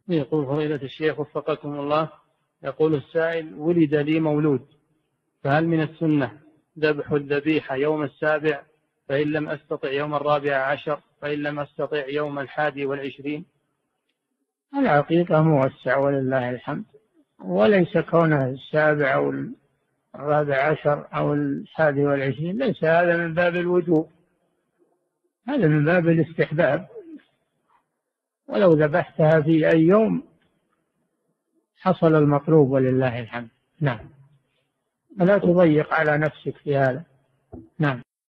يقول فضيلة الشيخ وفقكم الله، يقول السائل: ولد لي مولود، فهل من السنة ذبح الذبيحة يوم 7، فإن لم أستطع يوم 14، فإن لم أستطع يوم 21؟ العقيقة موسع ولله الحمد، وليس كونه 7 أو 14 أو 21، ليس هذا من باب الوجوب، هذا من باب الاستحباب، ولو ذبحتها في أي يوم حصل المطلوب ولله الحمد. نعم، فلا تضيق على نفسك في هذا. نعم.